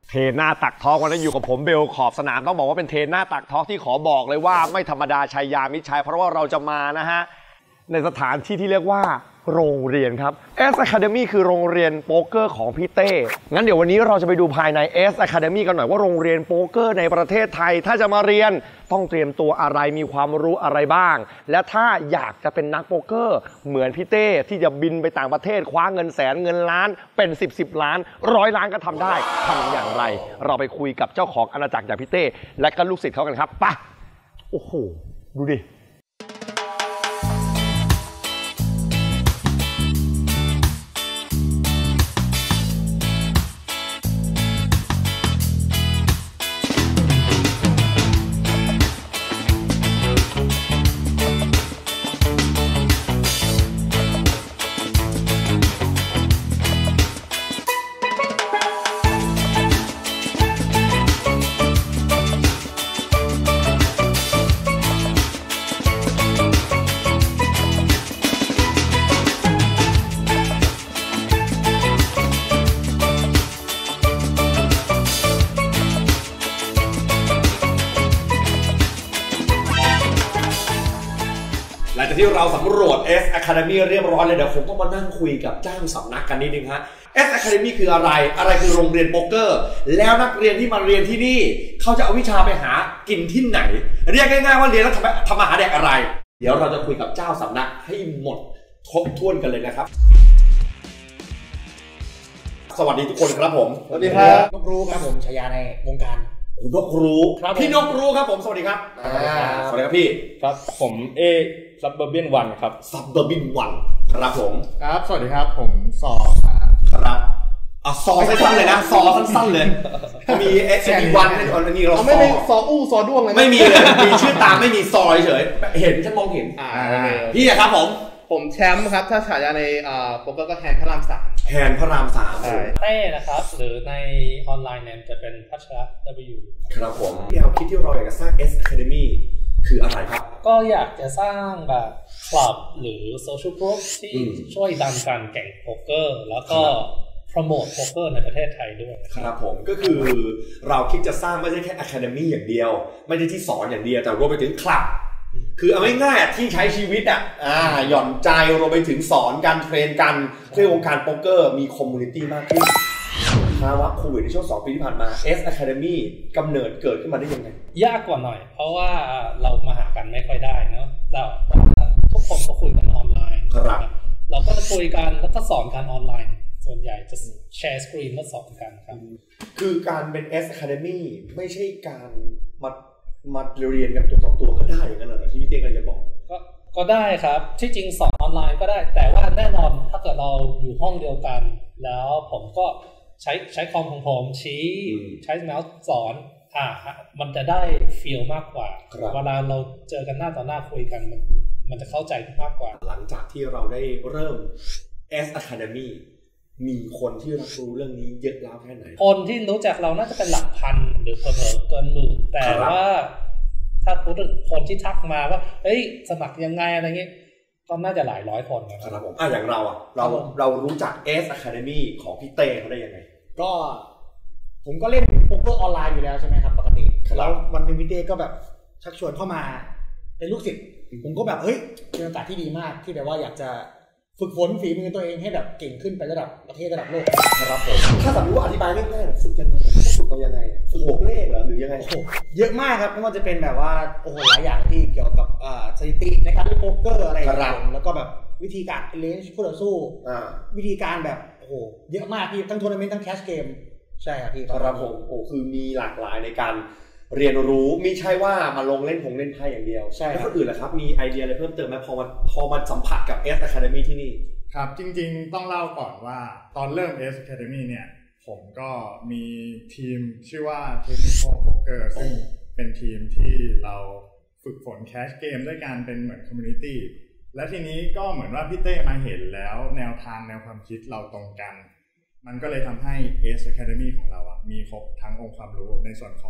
เทรนหน้าตักทอล์กวันนี้อยู่กับผมเบลขอบสนามต้องบอกว่าเป็นเทรนหน้าตักทอล์กที่ขอบอกเลยว่าไม่ธรรมดาชัยยามิตรชัยเพราะว่าเราจะมานะฮะในสถานที่ที่เรียกว่าโรงเรียนครับ S Academy คือโรงเรียนโป๊กเกอร์ของพี่เต้งั้นเดี๋ยววันนี้เราจะไปดูภายใน S Academy กันหน่อยว่าโรงเรียนโป๊กเกอร์ในประเทศไทยถ้าจะมาเรียนต้องเตรียมตัวอะไรมีความรู้อะไรบ้างและถ้าอยากจะเป็นนักโป๊กเกอร์เหมือนพี่เต้ที่จะบินไปต่างประเทศคว้าเงินแสนเงินล้านเป็น10 ล้าน100 ล้านก็ทำได้ทำอย่างไรเราไปคุยกับเจ้าของอาณาจักรอย่างพี่เต้และก็ลูกศิษย์เขากันครับไปโอ้โหดูดิหลังจากที่เราสำรวจ S Academy เรียบร้อยเลยเดี๋ยวผมต้องมานั่งคุยกับเจ้าสำนักกันนิดนึงฮะ S Academy คืออะไรคือโรงเรียนโป๊กเกอร์แล้วนักเรียนที่มาเรียนที่นี่เขาจะเอาวิชาไปหากินที่ไหนเรียกง่ายๆว่าเรียนแล้วทำอาหารแดกอะไรเดี๋ยวเราจะคุยกับเจ้าสำนักให้หมดครบถ้วนกันเลยนะครับสวัสดีทุกคนครับผมสวัสดีครับนกรู้ครับผมฉายาในวงการนกรู้พี่นกรู้ครับผมสวัสดีครับสวัสดีครับพี่ครับผมSuburban One ครับ Suburban One ครับผมครับสวัสดีครับผมซอครับซอสั้นๆเลยนะซอสั้นๆเลยมี S1 อันนี้เราไม่ได้ซออู้ซอด้วงเลยไม่มีเลยมีชื่อตามไม่มีซอเฉยเห็นฉันมองเห็นพี่อะครับผมแชมป์ครับถ้าฉายาในโป๊กเกอร์ก็แฮนด์พระราม3 แฮนด์พระราม3 เต้นะครับหรือในออนไลน์เนี่ยจะเป็นพัชระ W ครับผมแนวคิดที่เราอยากจะสร้าง S Academy คืออะไรครับก็อยากจะสร้างแบบคลับหรือโซเชียลกรุ๊ปที่ช่วยดันการแข่งโป๊กเกอร์แล้วก็โปรโมทโป๊กเกอร์ในประเทศไทยด้วยครับผมก็คือเราคิดจะสร้างไม่ใช่แค่ Academy อย่างเดียวไม่ได้ที่สอนอย่างเดียวแต่รวมไปถึงคลับคือเอาง่ายๆที่ใช้ชีวิตหย่อนใจรวมไปถึงสอนการเทรนกันเพื่อวงการโป๊กเกอร์มีคอมมูนิตี้มากขึ้นภาวะโควิดในช่วง2 ปีที่ผ่านมา S Academy กำเนิดเกิดขึ้นมาได้ยังไงยากกว่าหน่อยเพราะว่าเรามาหากันไม่ค่อยได้เนาะเราทุกคนก็คุยกันออนไลน์ครับเราก็จะคุยกันแล้วก็สอนกันออนไลน์ส่วนใหญ่จะแชร์สกรีนมาสอนกันครับคือการเป็น S Academy ไม่ใช่การมาเรียนกันตัวต่อตัวก็ได้อย่างนั้นเหรอที่พี่เต้กำลังจะบอกก็ได้ครับที่จริงสอนออนไลน์ก็ได้แต่ว่าแน่นอนถ้าเกิดเราอยู่ห้องเดียวกันแล้วผมก็ใช้คอมของผมชี้ใช้เมาส์สอนมันจะได้ฟีลมากกว่าเวลาเราเจอกันหน้าต่อหน้าคุยกันมันจะเข้าใจมากกว่าหลังจากที่เราได้เริ่ม S Academy มีคนที่รับรู้เรื่องนี้เยอะแล้วแค่ไหนคนที่รู้จักเราน่าจะเป็นหลักพันหรือเผลอเกินหมื่นแต่ว่าถ้าพูดถึงคนที่ทักมาว่าเฮ้ยสมัครยังไงอะไรเงี้ยก็น่าจะหลายร้อยคนนะครับผมอย่างเรารู้จัก S Academy ของพี่เต้เขาได้ยังไงก็ผมก็เล่นโป๊กเกอร์ออนไลน์อยู่แล้วใช่ไหมครับปกติแล้ววันนึงพี่เต้ก็แบบชักชวนเข้ามาเป็นลูกศิษย์ผมก็แบบเฮ้ยเป็นโอกาสที่ดีมากที่แบบว่าอยากจะฝึกฝนฝีมือตัวเองให้แบบเก่งขึ้นไประดับประเทศระดับโลกนะครับผมถ้าสมมติว่าอธิบายง่ายๆฝึกยังไงฝึกเรายังไงฝึกบวกเลขเหรอหรือยังไงเยอะมากครับไม่ว่าจะเป็นแบบว่าโอ้โหหลายอย่างที่เกี่ยวกับสถิติในการเล่นโป๊กเกอร์อะไรแล้วก็แบบวิธีการเลนจ์คู่ต่อสู้วิธีการแบบโอ้โหเยอะมากพี่ทั้งทัวร์นาเมนต์ทั้งแคชเกมใช่ครับพี่ครับผมโอ้คือมีหลากหลายในการเรียนรู้ไม่ใช่ว่ามาลงเล่นเล่นไพ่อย่างเดียวแล้วคนอื่นล่ะครับมีไอเดียอะไรเพิ่มเติมไหมพอมาสัมผัสกับ S Academy ที่นี่ครับจริงๆต้องเล่าก่อนว่าตอนเริ่ม S Academy เนี่ยผมก็มีทีมชื่อว่า Technical Poker ซึ่งเป็นทีมที่เราฝึกฝนแคชเกมด้วยการเป็นเหมือนคอมมูนิตี้และทีนี้ก็เหมือนว่าพี่เต้มาเห็นแล้วแนวทางแนวความคิดเราตรงกันมันก็เลยทำให้ S Academy ของเรามีครบทั้งองค์ความรู้ในส่วนของ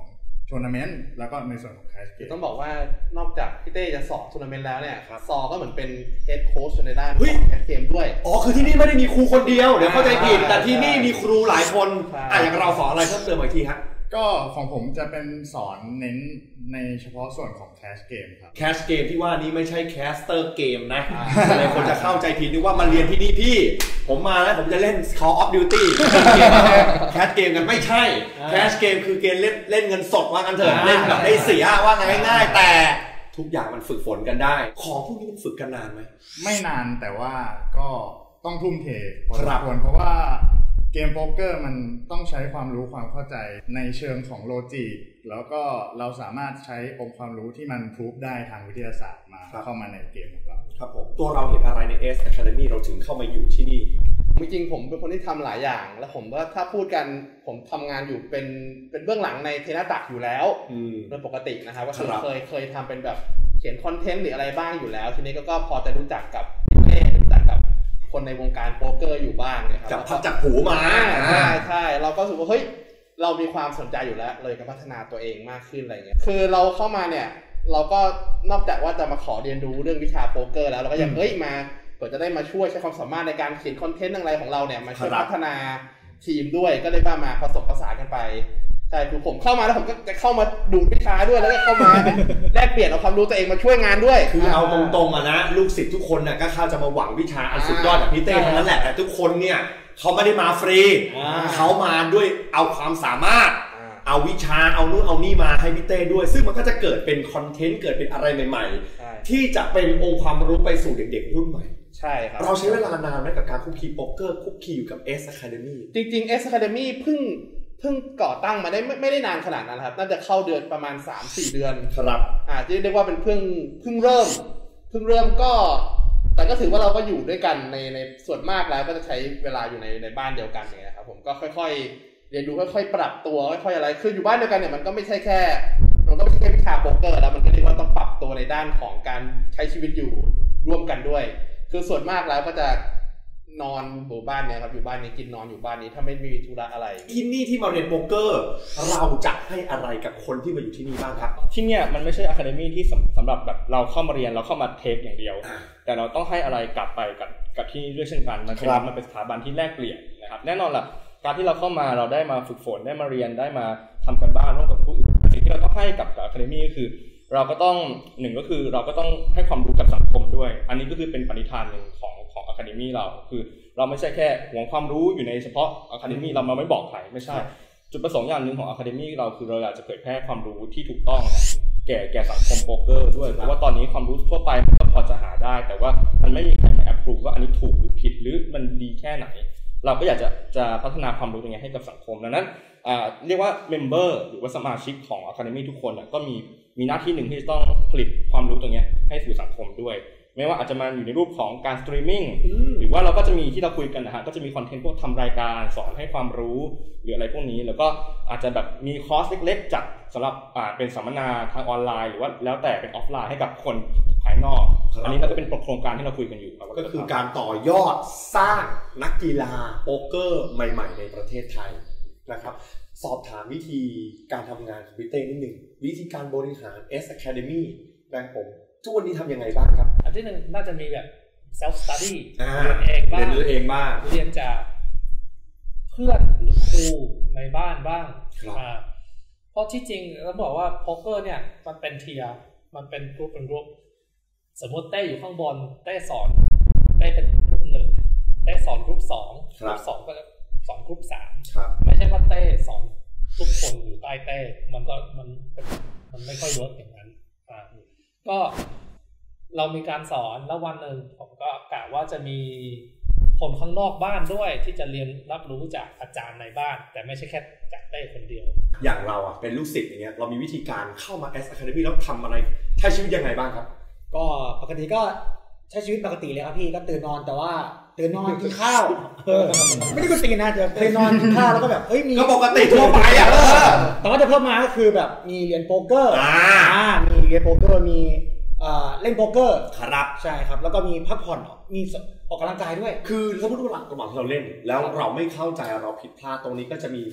ทัวร์นาเมนต์แล้วก็ในส่วนของแคชเกมต้องบอกว่านอกจากพี่เต้จะสอนทัวร์นาเมนต์แล้วเนี่ยซอก็เหมือนเป็นเฮดโค้ชในด้านแคชเกมด้วยอ๋อคือที่นี่ไม่ได้มีครูคนเดียวเดี๋ยวเข้าใจผิดแต่ที่นี่มีครูหลายคนอย่างเราสอนอะไรเพิ่มเติมอีกทีฮะก็ของผมจะเป็นสอนเน้นในเฉพาะส่วนของแคชเกมครับแคชเกมที่ว่านี้ไม่ใช่แคสเตอร์เกมนะหลายคนจะเข้าใจผิดนึกว่ามาเรียนที่นี่พี่ผมมาแล้วผมจะเล่น Call of Duty แคสเกมกันไม่ใช่แคชเกมคือเกมเล่นเงินสดว่างั้นเถอะเล่นแบบได้เสียว่าง่ายๆแต่ทุกอย่างมันฝึกฝนกันได้ของพวกนี้มันฝึกกันนานไหมไม่นานแต่ว่าก็ต้องทุ่มเทพอสมควรเพราะว่าเกมโป๊กเกอร์มันต้องใช้ความรู้ความเข้าใจในเชิงของโลจิกแล้วก็เราสามารถใช้องค์ความรู้ที่มันพรูฟได้ทางวิทยาศาสตร์มาเข้ามาในเกมของเราครับผมตัวเราเห็นอะไรใน S Academy เราถึงเข้ามาอยู่ที่นี่จริงๆผมเป็นคนที่ทำหลายอย่างแล้วผมว่าถ้าพูดกันผมทำงานอยู่เป็นเบื้องหลังในเทนาตักอยู่แล้วโดยปกตินะครับก็เคยทำเป็นแบบเขียนคอนเทนต์หรืออะไรบ้างอยู่แล้วทีนี้ก็พอจะรู้จักกับรู้จักกับคนในวงการโป๊กเกอร์อยู่บ้างนะครับจับผูมาใช่เราก็รู้สึกว่าเฮ้ยเรามีความสนใจอยู่แล้วเลยก็พัฒนาตัวเองมากขึ้นอะไรเงี้ยคือเราเข้ามาเนี่ยเราก็นอกจากว่าจะมาขอเรียนรู้เรื่องวิชาโป๊กเกอร์แล้วเราก็ยังมาเพื่อจะได้มาช่วยใช้ความสามารถในการเขียนคอนเทนต์อะไรของเราเนี่ยมาช่วยพัฒนาทีมด้วยก็เลยมาผสมผสานกันไปใช่คือผมเข้ามาแล้วผมก็จะเข้ามาดูดวิชาด้วยแล้วก็เข้ามาแลกเปลี่ยนเอาความรู้ตัวเองมาช่วยงานด้วยคือเอาตรงๆอะนะลูกศิษย์ทุกคนน่ะก็เข้าจะมาหวังวิชาอันสุดยอดแบบพี่เต้เท่านั้นแหละแต่ทุกคนเนี่ยเขาไม่ได้มาฟรีเขามาด้วยเอาความสามารถเอาวิชาเอานู่นเอานี่มาให้พี่เต้ด้วยซึ่งมันก็จะเกิดเป็นคอนเทนต์เกิดเป็นอะไรใหม่ๆที่จะเป็นองค์ความรู้ไปสู่เด็กๆรุ่นใหม่ใช่ครับเราใช้เวลานานไหมกับการคุกคีโป๊กเกอร์คุกคีอยู่กับ S Academy จริงๆ S Academy เพิ่งก่อตั้งมาได้ไม่ได้นานขนาดนั้นครับน่าจะเข้าเดือนประมาณ 3-4 เดือนครับจะเรียกว่าเป็นเพิ่งเริ่มก็แต่ก็ถือว่าเราก็อยู่ด้วยกันในส่วนมากแล้วก็จะใช้เวลาอยู่ในบ้านเดียวกันเนี่ยครับผมก็ค่อยๆเรียนรู้ค่อยๆปรับตัวค่อยๆอะไรคืออยู่บ้านเดียวกันเนี่ยมันก็ไม่ใช่แค่วิชาโป๊กเกอร์แล้วมันก็เรียกว่าต้องปรับตัวในด้านของการใช้ชีวิตอยู่ร่วมกันด้วยคือส่วนมากแล้วก็จะนอนอยู่บ้านเนี่ยครับอยู่บ้านนี้กินนอนอยู่บ้านนี้ถ้าไม่มีธุระอะไรที่นี่ที่มาเรียนโป๊กเกอร์เราจะให้อะไรกับคนที่มาอยู่ที่นี่บ้างครับที่เนี่ยมันไม่ใช่อะคาเดมี่ที่สำหรับแบบเราเข้ามาเรียนเราเข้ามาเทคอย่างเดียวแต่เราต้องให้อะไรกลับไปกับที่นี่ด้วยเช่นกันมันเป็นสถาบันที่แลกเปลี่ยนนะครับแน่นอนล่ะการที่เราเข้ามาเราได้มาฝึกฝนได้มาเรียนได้มาทำกันบ้านร่วมกับผู้อื่นสิ่งที่เราต้องให้กับอะคาเดมี่ก็คือเราก็ต้องหนึ่งก็คือเราก็ต้องให้ความรู้กับสังคมด้วยอันนี้ก็คือเป็นปณิธานหนึ่งของอะคาเดมี่เราคือเราไม่ใช่แค่หวงความรู้อยู่ในเฉพาะอะคาเดมี่เราไม่บอกใครไม่ใช่จุดประสงค์อย่างหนึ่งของอะคาเดมี่เราคือเราอยากจะเผยแพร่ความรู้ที่ถูกต้องแก่สังคมโป๊กเกอร์ด้วยเพราะว่าตอนนี้ความรู้ทั่วไปมันก็พอจะหาได้แต่ว่ามันไม่มีใครมาแอปพรูฟว่าอันนี้ถูกหรือผิดหรือมันดีแค่ไหนเราก็อยากจะพัฒนาความรู้ตรงนี้ให้กับสังคมดังนั้นเรียกว่าเมมเบอร์หรือว่าสมาชิกของอะคาเดมี่ทุกคนก็มีหน้าที่หนึ่งที่จะต้องผลิตความรู้ตรงนี้ให้สู่สังคมด้วยไม่ว่าอาจจะมาอยู่ในรูปของการสตรีมมิ่งหรือว่าเราก็จะมีที่เราคุยกันนะฮะก็จะมีคอนเทนต์พวกทำรายการสอนให้ความรู้หรืออะไรพวกนี้แล้วก็อาจจะแบบมีคอร์สเล็กๆจัดสำหรับเป็นสัมมนาทางออนไลน์หรือว่าแล้วแต่เป็นออฟไลน์ให้กับคนภายนอกอันนี้ก็เป็นโครงการที่เราคุยกันอยู่ก็คือการต่อยอดสร้างนักกีฬาโป๊กเกอร์ใหม่ๆในประเทศไทยนะครับสอบถามวิธีการทำงานของพี่เต้นิดหนึ่งวิธีการบริหาร S Academy นะครับผมทุกวันนี้ทำยังไงบ้างครับอันที่หนึ่งน่าจะมีแบบ self study เรียนเองบ้างเรียนจากเพื่อนหรือครูในบ้านบ้างเพราะที่จริงเราบอกว่าโป๊กเกอร์เนี่ยมันเป็นเทียร์มันเป็นกรุ๊ปสมมติเต้อยู่ข้างบนเต้สอนเต้เป็นกรุ๊ป1เต้สอนกรุ๊ป2กรุ๊ป2ก็สอนกรุ๊ป3ไม่ใช่ว่าเต้สอนทุกคนอยู่ใต้เต้มันไม่ค่อยเวิร์กอย่างนั้นก็เรามีการสอนแล้ววันหนึ่งผมก็กะว่าจะมีคนข้างนอกบ้านด้วยที่จะเรียนรับรู้จากอาจารย์ในบ้านแต่ไม่ใช่แค่จากเต้คนเดียวอย่างเราเป็นลูกศิษย์อย่างเงี้ยเรามีวิธีการเข้ามา S Academy แล้วทำอะไรใช้ชีวิตยังไงบ้างครับก็ปกติก็ใช้ชีวิตปกติเลยครับพี่ก็ตื่นนอนแต่ว่าตื่นนอนกินข้าวไม่ได้ก็ตีนะแต่ตื่นนอนกินข้าวแล้วก็แบบเฮ้ยมีก็ปกติทั่วไปแต่ว่าจะเพิ่มมาก็คือแบบมีเรียนโป๊กเกอร์มีเรียนโป๊กเกอร์มีเล่นโป๊กเกอร์ครับใช่ครับแล้วก็มีพักผ่อนมีออกกำลังกายด้วยคือสมมติว่าระหว่างที่เราเล่นแล้วเราไม่เข้าใจเราผิดพลาดตรงนี้ก็จะมีแบบ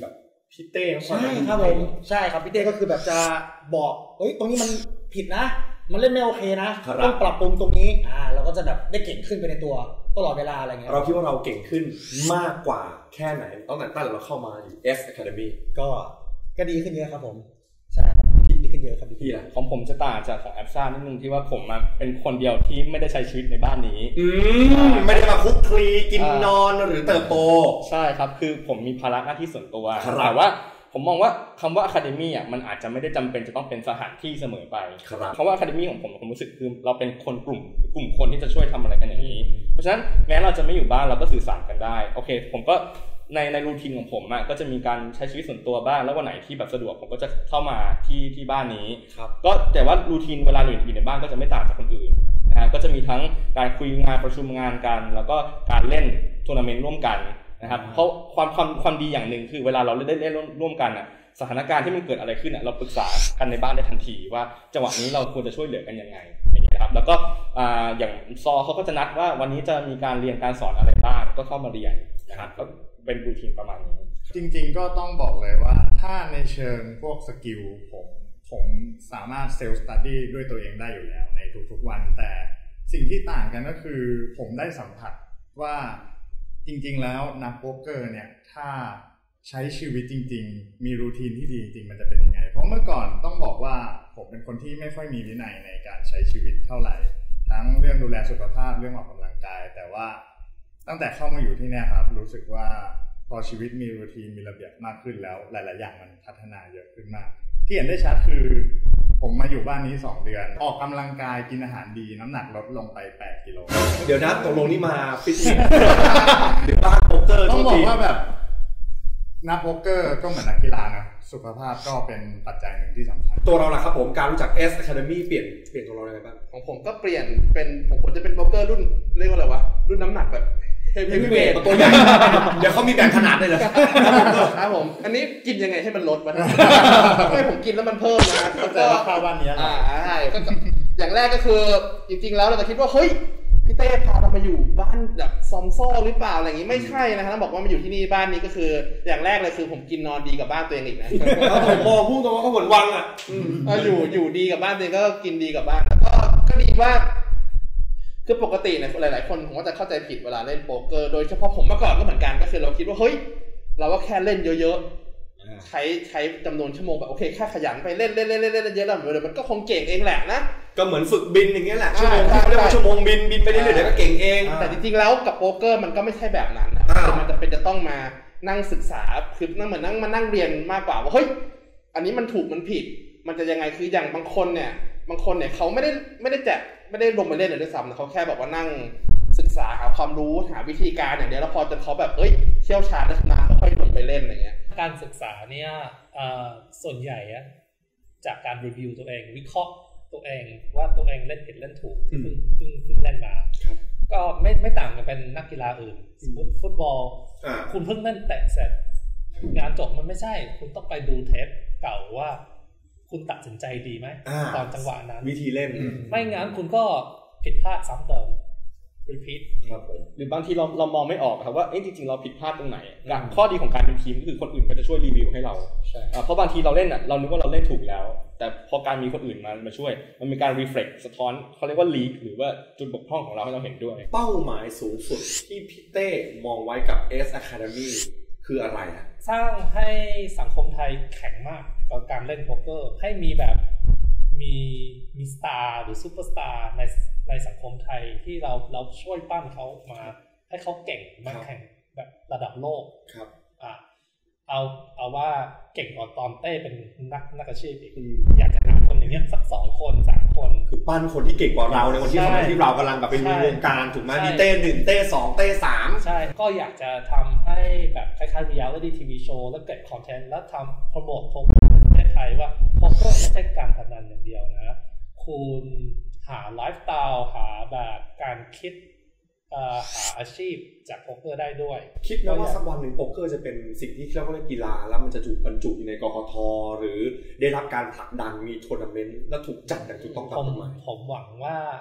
พี่เต้ใช่ครับผมใช่ครับพี่เต้ก็คือแบบจะบอกเฮ้ยตรงนี้มันผิดนะมันเล่นไม่โอเคนะต้องปรับปรุงตรงนี้เราก็จะแบบได้เก่งขึ้นไปในตัวตลอดเวลาอะไรเงี้ยเราคิดว่าเราเก่งขึ้นมากกว่าแค่ไหนตั้งแต่เราเข้ามาอยู่ S Academy ก็ดีขึ้นเยอะครับผมใช่ครับดีขึ้นเยอะครับพี่ล่ะของผมจะต่างจากของแอปซ่านิดนึงที่ว่าผมเป็นคนเดียวที่ไม่ได้ใช้ชีวิตในบ้านนี้ไม่ได้มาคุกคลีกินนอนหรือเติบโตใช่ครับคือผมมีภาระหน้าที่ส่วนตัวแต่ว่าผมมองว่าคำว่า Academy มันอาจจะไม่ได้จำเป็นจะต้องเป็นสถานที่เสมอไปเพราะว่า Academy ของผมรู้สึกคือเราเป็นคนกลุ่มคนที่จะช่วยทำอะไรกันอย่างนี้เพราะฉะนั้นแม้เราจะไม่อยู่บ้านเราก็สื่อสารกันได้โอเคผมก็ในรูทีนของผมก็จะมีการใช้ชีวิตส่วนตัวบ้างแล้ววันไหนที่แบบสะดวกผมก็จะเข้ามาที่บ้านนี้ก็แต่ว่ารูทีนเวลาอยู่ในบ้านก็จะไม่ต่างจากคนอื่นนะฮะก็จะมีทั้งการคุยงานประชุมงานกันแล้วก็การเล่นทัวร์นาเมนต์ร่วมกันนะครับเพราะความดีอย่างหนึ่งคือเวลาเราเล่นร่วมกันสถานการณ์ที่มันเกิดอะไรขึ้นเราปรึกษากันในบ้านได้ทันทีว่าจังหวะนี้เราควรจะช่วยเหลือกันยังไงอย่างนี้นะครับแล้วก็อย่างซอเขาก็จะนัดว่าวันนี้จะมีการเรียนการสอนอะไรบ้างก็เข้ามาเรียนนะครับก็เป็นรูทีนประมาณนี้จริงๆก็ต้องบอกเลยว่าถ้าในเชิงพวกสกิลผมสามารถเซลฟ์สตัดดี้ด้วยตัวเองได้อยู่แล้วในทุกๆวันแต่สิ่งที่ต่างกันก็คือผมได้สัมผัสว่าจริงๆแล้วนักโป๊กเกอร์เนี่ยถ้าใช้ชีวิตจริงๆมีรูทีนที่ดีจริงๆมันจะเป็นยังไงเพราะเมื่อก่อนต้องบอกว่าผมเป็นคนที่ไม่ค่อยมีวินัยในการใช้ชีวิตเท่าไหร่ทั้งเรื่องดูแลสุขภาพเรื่องออกกำลังกายแต่ว่าตั้งแต่เข้ามาอยู่ที่นี่ครับรู้สึกว่าพอชีวิตมีรูทีนมีระเบียบมากขึ้นแล้วหลายๆอย่างมันพัฒนาเยอะขึ้นมากที่เห็นได้ชัดคือผมมาอยู่บ้านนี้2เดือนออกกำลังกายกินอาหารดีน้ำหนักลดลงไป8กิโลเดี๋ยวนะตกลงนี่มาฟิตเนสหรือบ้านโป๊กเกอร์ต้องบอกว่าแบบนักโป๊กเกอร์ก็เหมือนนักกีฬานะสุขภาพก็เป็นปัจจัยหนึ่งที่สำคัญตัวเราล่ะครับผมการรู้จัก S Academy เปลี่ยนตัวเราอะไรบ้างของผมก็เปลี่ยนเป็นผมจะเป็นโป๊กเกอร์รุ่นเรียกว่าอะไรวะรุ่นน้ำหนักแบบเฮฟวี่เวทตัวใหญ่เดี๋ยวเขามีแบ่งขนาดเลยเหรอครับผมอันนี้กินยังไงให้มันลดวะไม่ผมกินแล้วมันเพิ่มนะแล้วก็ข้าวบ้านนี้ใช่ก็อย่างแรกก็คือจริงๆแล้วเราจะคิดว่าเฮ้ยพี่เต้พาเรามาอยู่บ้านแบบซอมซ่อหรือเปล่าอะไรอย่างงี้ไม่ใช่นะฮะต้องบอกว่ามาอยู่ที่นี่บ้านนี้ก็คืออย่างแรกเลยคือผมกินนอนดีกับบ้านตัวเองอีกนะผมมองพูดตรงว่าเขาเหมือนวังอยู่ดีกับบ้านตัวเองก็กินดีกับบ้านแล้วก็ดีว่าคือปกติเนี่ยหลายๆคนผมก็จะเข้าใจผิดเวลาเล่นโป๊กเกอร์โดยเฉพาะผมเมื่อก่อนก็เหมือนกันก็คือเราคิดว่าเฮ้ยเราก็แค่เล่นเยอะๆใช้จำนวนชั่วโมงแบบโอเคแค่ขยันไปเล่นเยอะๆแล้วมันก็คงเก่งเองแหละนะก็เหมือนฝึกบินอย่างเงี้ยแหละชั่วโมงเรียกว่าชั่วโมงบินไปเรื่อยๆเดี๋ยวก็เก่งเองแต่จริงๆแล้วกับโป๊กเกอร์มันก็ไม่ใช่แบบนั้นนะมันจะต้องมานั่งศึกษาคือเหมือนมานั่งเรียนมากกว่าว่าเฮ้ยอันนี้มันถูกมันผิดมันจะยังไงคืออย่างบางคนเนี่ยเขาไม่ได้ลงไปเล่นเลยด้วยซ้ำนะเขาแค่แบบว่านั่งศึกษาหาความรู้หาวิธีการอย่างเดียวแล้วพอจนเขาแบบเชี่ยวชาญและชำนาญแล้วค่อยลงไปเล่นอะไรเงี้ยการศึกษาเนี่ยส่วนใหญ่จากการรีวิวตัวเองวิเคราะห์ตัวเองว่าตัวเองเล่นผิดเล่นถูกที่เพิ่งเล่นมาก็ไม่ต่างกันเป็นนักกีฬาอื่นสมมติฟุตบอลคุณเพิ่งเล่นเตะเสร็จงานจบมันไม่ใช่คุณต้องไปดูเทปเก่าว่าคุณตัดสินใจดีไหมตอนจังหวะนั้นวิธีเล่นไม่งั้นคุณก็ผิดพลาดซ้ำเติมrepeat ครับหรือบางทีเรามองไม่ออกครับว่าจริงๆเราผิดพลาดตรงไหนข้อดีของการเป็นทีมก็คือคนอื่นก็จะช่วยรีวิวให้เราเพราะบางทีเราเล่นเรานึกว่าเราเล่นถูกแล้วแต่พอการมีคนอื่นมาช่วยมันมีการ reflect สะท้อนเขาเรียกว่า leak หรือว่าจุดบกพร่องของเราให้เราเห็นด้วยเป้าหมายสูงสุดที่พี่เต้มองไว้กับ S Academy คืออะไรสร้างให้สังคมไทยแข็งมากกับการเล่นโป๊กเกอร์ให้มีแบบมีสตาร์หรือซูเปอร์สตาร์ในสังคมไทยที่เราช่วยปั้นเขามาให้เขาเก่งมาแข่งแบบระดับโลกครับเอาว่าเก่งกว่าตอนเต้เป็นนักอาชีพอีกอยากจะหาคนอย่างเงี้ยสัก2คน3คนคือปั้นคนที่เก่งกว่าเราในวันที่เรากำลังแบบเป็นวงการถูกไหมมีเต้1เต้2เต้3 ใช่ก็อยากจะทำให้แบบคล้ายๆ reality TV show แล้วเกิดคอนเทนต์แล้วทำโปรโมทโป๊กเกอร์ในประเทศไทยว่าโป๊กเกอร์ไม่ใช่การพนันอย่างเดียวนะคุณหาไลฟ์สไตล์หาแบบการคิดหาอาชีพจากโป๊กเกอร์ได้ด้วยคิดนะว่าสักวันหนึ่งโป๊กเกอร์จะเป็นสิ่งที่เรียกว่ากีฬาแล้วมันจะถูกบรรจุอยู่ในกกท.หรือได้รับการผลักดันมีทัวร์นาเมนต์และถูกจัดอย่างถูกต้องตามกฎหมายผมหวังว่า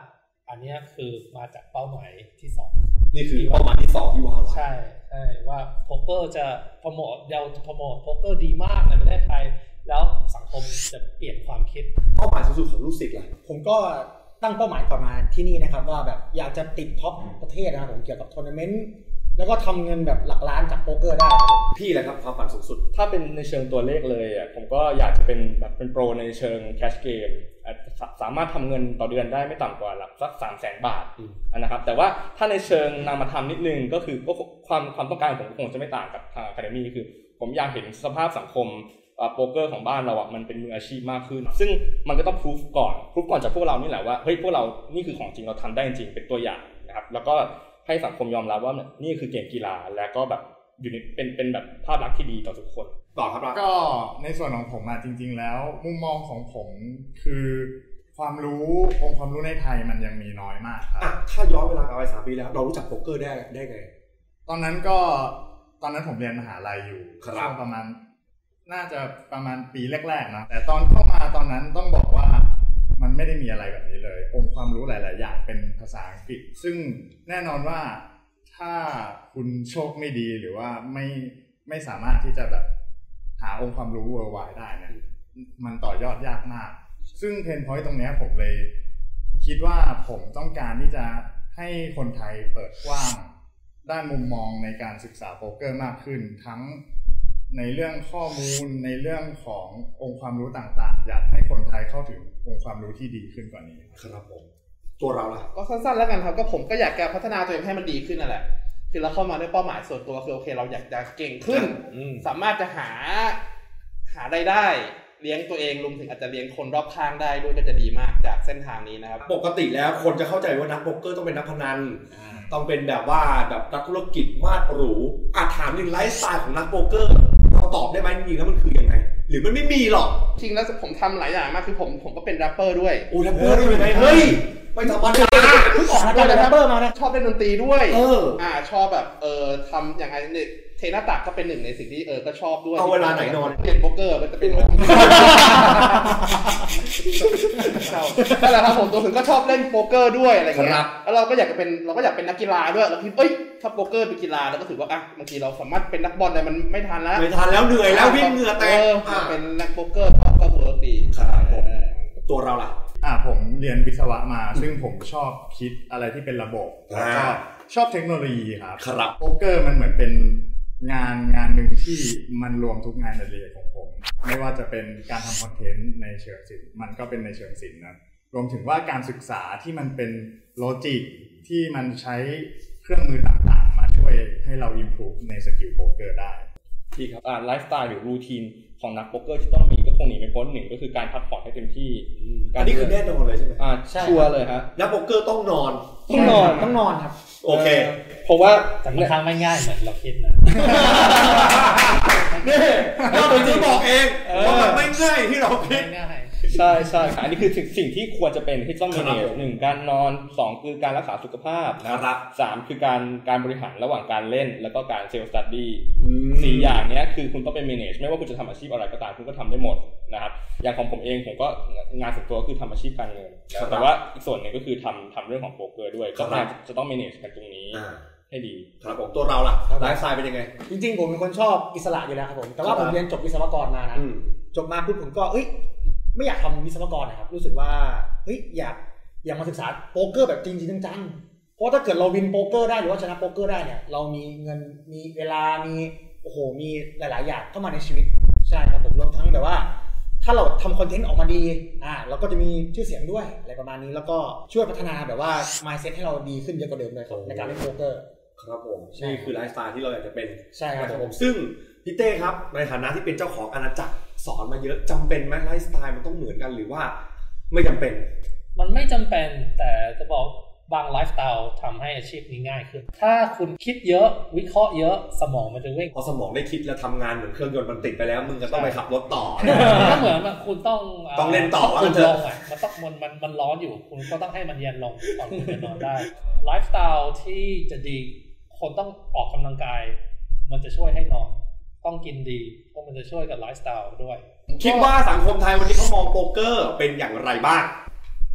อันนี้คือมาจากเป้าหมายที่สองนี่คือเป้าหมายที่2ที่ว่าใช่ว่าโป๊กเกอร์จะโปรโมทโป๊กเกอร์ดีมากในประเทศไทยแล้วสังคมจะเปลี่ยนความคิดเป้าหมายสูงสุดของลูกศิษย์ล่ะผมก็ตั้งเป้าหมายก่อนมาที่นี่นะครับว่าแบบอยากจะติดท็อปประเทศนะครับผมเกี่ยวกับทัวร์นาเมนต์แล้วก็ทำเงินแบบหลักล้านจากโป๊กเกอร์ได้ครับผมพี่แหละครับความฝันสูงสุดถ้าเป็นในเชิงตัวเลขเลยอ่ะผมก็อยากจะเป็นแบบเป็นโปรในเชิงแคชเกมสามารถทำเงินต่อเดือนได้ไม่ต่ำกว่าหลักสัก 300,000 บาทนะครับแต่ว่าถ้าในเชิงนามธรรมนิดนึงก็คือความต้องการของผมคงจะไม่ต่างกับทาง Academy คือผมอยากเห็นสภาพสังคมโป๊กเกอร์ของบ้านเราอ่ะมันเป็นมืออาชีพมากขึ้นซึ่งมันก็ต้องพิสูจก่อนจากพวกเรานี่แหละว่าเฮ้ยพวกเรานี่คือของจริงเราทำได้จริงเป็นตัวอย่างนะครับแล้วก็ให้สังคมยอมรับว่านี่คือเกมกีฬาแล้วก็แบบอยู่ในเป็นแบบภาพลักษณ์ที่ดีต่อทุกคนต่อครับก็ในส่วนของผมจริงๆแล้วมุมมองของผมคือความรู้องค์ความรู้ในไทยมันยังมีน้อยมากครับถ้าย้อนเวลากลับไป3 ปีแล้วเรารู้จักโป๊กเกอร์ได้ไงตอนนั้นผมเรียนมหาลัยอยู่ช่วงประมาณน่าจะประมาณปีแรกๆนะแต่ตอนเข้ามาตอนนั้นต้องบอกว่ามันไม่ได้มีอะไรแบบนี้เลยองค์ความรู้หลายๆอย่างเป็นภาษาอังกฤษซึ่งแน่นอนว่าถ้าคุณโชคไม่ดีหรือว่าไม่สามารถที่จะแบบหาองค์ความรู้ worldwide ได้เนี่ยมันต่อยอดยากมากซึ่งเพนพอยต์ตรงนี้ผมเลยคิดว่าผมต้องการที่จะให้คนไทยเปิดกว้างด้านมุมมองในการศึกษาโป๊กเกอร์มากขึ้นทั้งในเรื่องข้อมูลในเรื่องขององค์ความรู้ต่างๆอยากให้คนไทยเข้าถึงองค์ความรู้ที่ดีขึ้นกว่านี้ครับผมตัวเราล่ะก็สั้นๆแล้วกันครับก็ผมก็อยากจะพัฒนาตัวเองให้มันดีขึ้นนั่นแหละคือเราเข้ามาด้วยเป้าหมายส่วนตัวคือโอเคเราอยากจะเก่งขึ้นสามารถจะหารายได้เลี้ยงตัวเองรวมถึงอาจจะเลี้ยงคนรอบข้างได้ด้วยก็จะดีมากจากเส้นทางนี้นะครับปกติแล้วคนจะเข้าใจว่านักโป๊กเกอร์ต้องเป็นนักพนันต้องเป็นแบบว่าแบบนักธุรกิจมาดหรูถามถึงไลฟ์สไตล์ของนักโป๊กเกอร์เราตอบได้ไหมจริงๆแล้วมันคือยังไงหรือมันไม่มีหรอกจริงแล้วผมทำหลายอย่างมากคือผมก็เป็นแรปเปอร์ด้วยแรปเปอร์ด้วยยังไงเฮ้ยไม่ธรรมดาเพิ่งออกรายการแรปเปอร์มานะชอบเล่นดนตรีด้วยชอบแบบทำอย่างไรเนี่ยเทหน้าตักก็เป็นหนึ่งในสิ่งที่ก็ชอบด้วยเอาเวลาไหนนอนเล่นโป๊กเกอร์มันจะเป็นนั่นแหละครับผมตัวถึงก็ชอบเล่นโป๊กเกอร์ด้วยอะไรอย่างเงี้ยแล้วเราก็อยากเป็นนักกีฬาด้วยเราคิดถ้าโป๊กเกอร์เป็นกีฬาเราก็ถือว่าบางทีเราสามารถเป็นนักบอลอะไรมันไม่ทันแล้วเหนื่อยแล้ววิ่งเหงื่อแตกเป็นนักโป๊กเกอร์ก็เวิร์กดีครับผมตัวเราล่ะผมเรียนวิศวะมาซึ่งผมชอบคิดอะไรที่เป็นระบบแล้วก็ชอบเทคโนโลยีครับโป๊กเกอร์มันเหมือนเป็นงานหนึ่งที่มันรวมทุกงานในเรียนของผมไม่ว่าจะเป็นการทำคอนเทนต์ในเชิงศิลป์มันก็เป็นในเชิงศิลป์นะรวมถึงว่าการศึกษาที่มันเป็นโลจิกที่มันใช้เครื่องมือต่างๆมาช่วยให้เรา improve ในสกิลโป๊กเกอร์ได้ที่ครับไลฟ์สไตล์หรือรูทีนของนักโป๊กเกอร์ที่ต้องมีก็คงหนีไม่พ้นหนึ่งก็คือการพักผ่อนให้เต็มที่อันนี้คือแน่นอนเลยใช่ไหมชัวร์เลยฮะนักโป๊กเกอร์ต้องนอนครับโอเคเพราะว่าแต่ค่อนข้างไม่ง่ายเหมือนเราคิดนะนี่เราเป็นที่บอกเองว่ามันไม่ง่ายที่เราคิดใช่ใช่อันนี้คือสิ่งที่ควรจะเป็นที่ต้องมี1การนอน2คือการรักษาสุขภาพนะครับ3คือการบริหารระหว่างการเล่นแล้วก็การเซลล์สตั๊ดดี้4อย่างนี้คือคุณต้องเป็น manage ไม่ว่าคุณจะทำอาชีพอะไรก็ตามคุณก็ทำได้หมดนะครับอย่างของผมเองผมก็งานส่วนตัวคือทำอาชีพการเงินแต่ว่าอีกส่วนหนึ่งก็คือทำเรื่องของโป๊กเกอร์ด้วยก็จะต้อง manage กันตรงนี้ให้ดีครับผมตัวเราล่ะไลฟ์สไตล์เป็นยังไงจริงๆผมเป็นคนชอบอิสระอยู่แล้วครับผมแต่ว่าผมเรียนจบวิศวกรมานะจบมาปุ๊บผมก็ไม่อยากทำวิศวกรนะครับรู้สึกว่าอยากมาศึกษาโป๊กเกอร์แบบจริงๆจังๆเพราะถ้าเกิดเราวินโป๊กเกอร์ได้หรือว่าชนะโป๊กเกอร์ได้เนี่ยเรามีเงินมีเวลามีมีหลายๆอย่างเข้ามาในชีวิตใช่ครับผมรวมทั้งแบบว่าถ้าเราทำคอนเทนต์ออกมาดีเราก็จะมีชื่อเสียงด้วยอะไรประมาณนี้แล้วก็ช่วยพัฒนาแบบว่า mindset ให้เราดีขึ้นเยอะกว่าเดิมเลยครับในการเล่นโป๊กเกอร์ครับผมนี่คือไลฟ์สไตล์ที่เราอยากจะเป็นใช่ครับผมซึ่งพี่เต้ครับในฐานะที่เป็นเจ้าของอาณาจักรสอนมาเยอะจำเป็นไหมไลฟ์สไตล์มันต้องเหมือนกันหรือว่าไม่จำเป็นมันไม่จำเป็นแต่จะบอกบางไลฟ์สไตล์ทำให้อาชีพนี้ง่ายขึ้นถ้าคุณคิดเยอะวิเคราะห์เยอะสมองมันจะวิ่งพอสมองได้คิดแล้วทำงานเหมือนเครื่องยนต์มันติดไปแล้วมึงก็ต้องไปขับรถต่อก็เหมือนคุณต้องเล่นต่อว่ามันลงมันต้องมันร้อนอยู่คุณก็ต้องให้มันเย็นลงก่อนคุณจะนอนได้ไลฟ์สไตล์ที่จะดีคนต้องออกกำลังกายมันจะช่วยให้นอนต้องกินดีเพราะมันจะช่วยกับไลฟ์สไตล์ด้วยคิดว่าสังคมไทยวันนี้เขามองโป๊กเกอร์เป็นอย่างไรบ้าง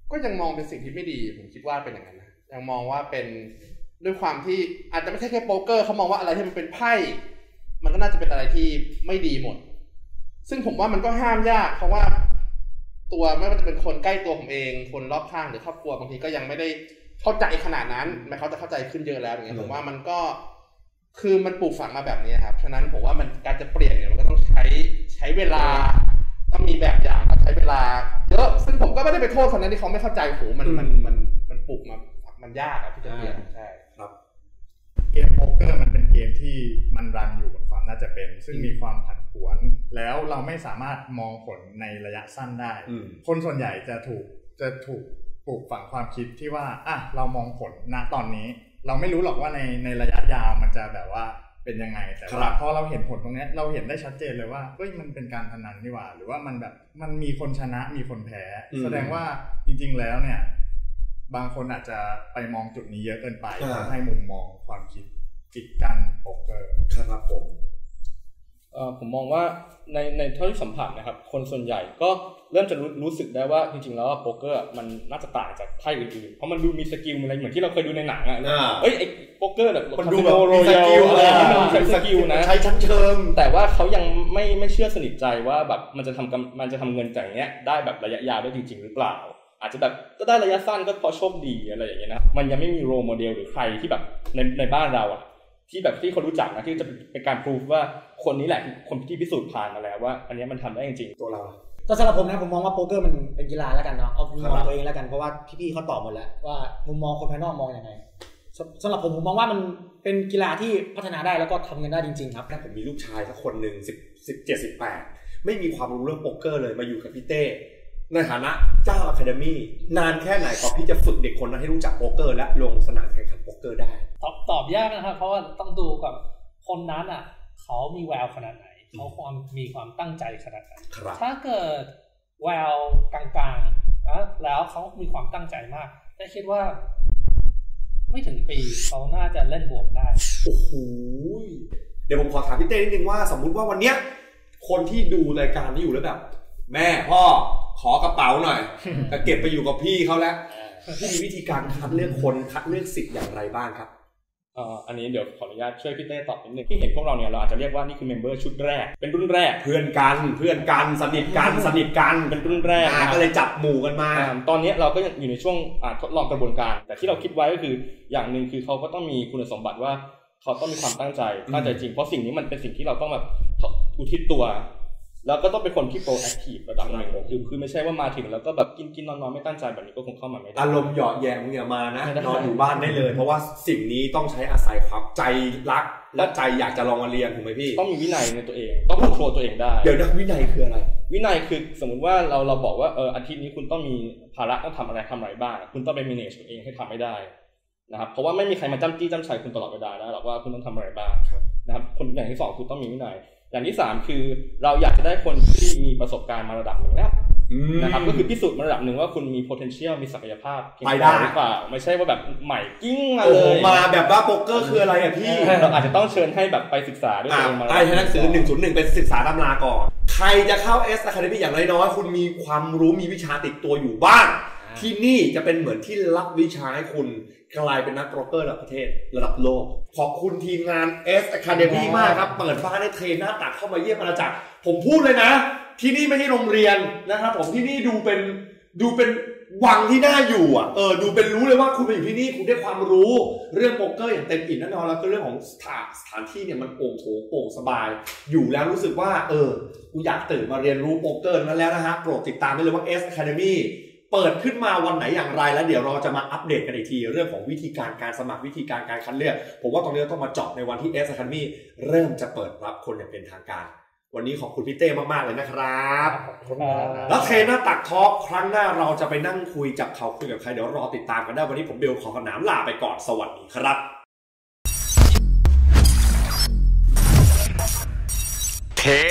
ก็ยังมองเป็นสิ่งที่ไม่ดีผมคิดว่าเป็นอย่างนั้นนะยังมองว่าเป็นด้วยความที่อาจจะไม่ใช่แค่โป๊กเกอร์เขามองว่าอะไรที่มันเป็นไพ่มันก็น่าจะเป็นอะไรที่ไม่ดีหมดซึ่งผมว่ามันก็ห้ามยากเพราะว่าตัวไม่ว่าจะเป็นคนใกล้ตัวผมเองคนรอบข้างหรือครอบครัวบางทีก็ยังไม่ได้เข้าใจขนาดนั้นแม้เขาจะเข้าใจขึ้นเยอะแล้วอย่างเงี้ยผมว่ามันก็คือมันปลูกฝังมาแบบนี้ครับฉะนั้นผมว่ามันการจะเปลี่ยนเนี่ยมันก็ต้องใช้เวลาต้องมีแบบอย่างใช้เวลาเยอะซึ่งผมก็ไม่ได้ไปโทษคนนั้นที่เขาไม่เข้าใจโหมันปลูกมามันยากอะที่จะเปลี่ยนใช่ครับเกมโป๊กเกอร์มันเป็นเกมที่มันรันอยู่กับความน่าจะเป็นซึ่งมีความผันผวนแล้วเราไม่สามารถมองผลในระยะสั้นได้คนส่วนใหญ่จะถูกปลูกฝังความคิดที่ว่าเรามองผลณตอนนี้เราไม่รู้หรอกว่าในระยะยาวมันจะแบบว่าเป็นยังไงแต่ว่าพอเราเห็นผลตรงนี้เราเห็นได้ชัดเจนเลยว่าเฮ้ยมันเป็นการพนันนี่หว่าหรือว่ามันแบบมันมีคนชนะมีคนแพ้แสดงว่าจริงๆแล้วเนี่ยบางคนอาจจะไปมองจุดนี้เยอะเกินไปทำให้มุมมองความคิดปิดกั้นโป๊กเกอร์ครับผมมองว่าในเท่าที่สัมผัสนะครับคนส่วนใหญ่ก็เริ่มจะรู้สึกได้ว่าจริงๆแล้วโป๊กเกอร์มันน่าจะต่างจากไพ่อื่นๆเพราะมันดูมีสกิลอะไรเหมือนที่เราเคยดูในหนังอ่ะไอ้โป๊กเกอร์แบบมันดูแบบมีสกิลอะไรใช้สกิลนะใช้ชั้นเชิงแต่ว่าเขายังไม่เชื่อสนิทใจว่าแบบมันจะทำเงินจากเนี้ยได้แบบระยะยาวได้จริงๆหรือเปล่าอาจจะแบบก็ได้ระยะสั้นก็พอโชคดีอะไรอย่างเงี้ยนะมันยังไม่มีโรลโมเดลหรือใครที่แบบในบ้านเราอ่ะที่แบบที่คนรู้จักนะที่จะเป็นการพิสูจว่าคนนี้แหละคนที่พิสูจน์ผ่านมาแล้วว่าอันนี้มันทำได้จริงๆตัวเราก็สำหรับผมนะผมมองว่าโป๊กเกอร์มันเป็นกีฬาแล้วกันเนาะเอามุมมองตัวเองแล้วกันเพราะว่าพี่ๆเขาตอบหมดแล้วว่ามุมมองคนภายนอกมองยังไงสำหรับผมมองว่ามันเป็นกีฬาที่พัฒนาได้แล้วก็ทำเงินได้จริงๆครับถ้าผมมีลูกชายสักคนนึง17 18ไม่มีความรู้เรื่องโป๊กเกอร์เลยมาอยู่กับพี่เต้ในฐานะเจ้าอะคาเดมี่นานแค่ไหนกว่าพี่จะฝึกเด็กคนนั้นให้รู้จักโป๊กเกอร์และลงสนามแข่งขันโป๊กเกอร์ได้ตอบยากนะครับเพราะว่าต้องดูกับคนนั้นอ่ะเขามีแววขนาดไหนเขามีความตั้งใจขนาดไหนถ้าเกิดแววกลางๆแล้วเขามีความตั้งใจมากแต่คิดว่าไม่ถึงปีเขาน่าจะเล่นบวกได้โอ้โหเดี๋ยวผมขอถามพี่เต้นิดนึงว่าสมมุติว่าวันเนี้ยคนที่ดูรายการนี้อยู่แล้วแบบแม่พ่อขอกระเป๋าหน่อยแต่เก็บไปอยู่กับพี่เขาแล้วพี่มีวิธีการคัดเลือกคนคัดเลือกสิทธิ์อย่างไรบ้างครับอันนี้เดี๋ยวขออนุญาตช่วยพี่เต้ตอบนิดนึงที่เห็นพวกเราเนี่ยเราอาจจะเรียกว่านี่คือเมมเบอร์ชุดแรกเป็นรุ่นแรกเพื่อนกันสนิทกันเป็นรุ่นแรกก็เลยจับหมู่กันมาตอนนี้เราก็ยังอยู่ในช่วงทดลองกระบวนการแต่ที่เราคิดไว้ก็คืออย่างนึงคือเขาก็ต้องมีคุณสมบัติว่าเขาต้องมีความตั้งใจจริงเพราะสิ่งนี้มันเป็นสิ่งที่เราต้องแบบอุทิศตัวแล้วก็ต้องเป็นคนที่โปรแอคทีฟระดับนึงคือไม่ใช่ว่ามาถึงแล้วก็แบบกินนอนไม่ตั้งใจแบบนี้ก็คงเข้ามาไม่ได้อารมณ์หยอดแยงมึงอย่ามานะนอนอยู่บ้านได้เลยเพราะว่าสิ่งนี้ต้องใช้อาศัยความใจรักและใจอยากจะลองมาเรียนถูกไหมพี่ต้องมีวินัยในตัวเองต้องควบคุมตัวเองได้เดี๋ยวนะวินัยคืออะไรวินัยคือสมมุติว่าเราบอกว่าอาทิตย์นี้คุณต้องมีภาระต้องทำอะไรบ้างคุณต้องไป manage ตัวเองให้ทำให้ได้นะครับเพราะว่าไม่มีใครมาจ้ำจี้จ้ำชัยคุณตลอดเวลาได้หรอกว่าคุณต้องทำอะไรบ้างนะครับคนอย่างที่2คือต้องมีวินัยอย่างที่3คือเราอยากจะได้คนที่มีประสบการณ์มาระดับหนึ่งแล้วนะครับก็คือพิสูจน์มาระดับหนึ่งว่าคุณมี potential มีศักยภาพไปได้หรือเปล่าไม่ใช่ว่าแบบใหม่กิ้งมาเลยมาแบบว่าโป๊กเกอร์คืออะไรอ่ะพี่เราอาจจะต้องเชิญให้แบบไปศึกษาด้วยตัวเองมาให้หนังสือ101ไปศึกษาตำราก่อนใครจะเข้า S Academy อย่างน้อยๆคุณมีความรู้มีวิชาติดตัวอยู่บ้างที่นี่จะเป็นเหมือนที่รับวิชาให้คุณกลายเป็นนักโป๊กเกอร์ระดับประเทศระดับโลกขอบคุณทีมงาน S Academy มากครับเปิดบ้านให้เทรนหน้าตักเข้ามาเยี่ยมอาณาจักรผมพูดเลยนะที่นี่ไม่ใช่โรงเรียนนะครับผมที่นี่ดูเป็นวังที่น่าอยู่อ่ะดูเป็นรู้เลยว่าคุณมาอยู่ที่นี่คุณได้ความรู้เรื่องโป๊กเกอร์อย่างเต็มอิ่มแน่นอนแล้วก็เรื่องของสถานที่เนี่ยมันโปร่งโถงโปร่งสบายอยู่แล้วรู้สึกว่ากูอยากตื่นมาเรียนรู้โป๊กเกอร์นั่นแล้วนะฮะโปรดติดตามได้เลยว่า S Academyเปิดขึ้นมาวันไหนอย่างไรแล้วเดี๋ยวเราจะมาอัปเดตกันอีกทีเรื่องของวิธีการสมัครวิธีการคัดเลือกผมว่าตรงนี้ต้องมาเจาะในวันที่ S Academy เริ่มจะเปิดรับคนอย่างเป็นทางการวันนี้ขอบคุณพี่เต้มากๆเลยนะครับแล้วเทรนหน้าตักทอล์คครั้งหน้าเราจะไปนั่งคุยจับเขาคุยกับใครเดี๋ยวรอติดตามกันได้วันนี้ผมเบลขอขนามลาไปก่อนสวัสดีครับเท